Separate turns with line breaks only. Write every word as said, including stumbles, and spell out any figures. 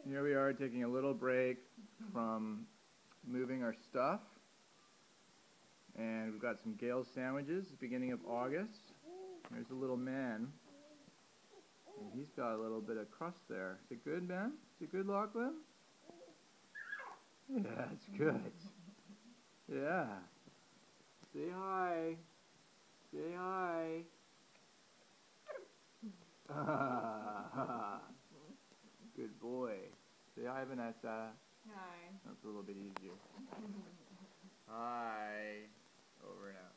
Here we are taking a little break from moving our stuff, and we've got some Gale sandwiches, beginning of August. There's a little man, and he's got a little bit of crust there. Is it good, man? Is it good, Lachlan? Yeah, it's good. Yeah. Say hi. Say hi. Good boy. Say hi, Vanessa.
Hi.
That's a little bit easier. Hi. Over now.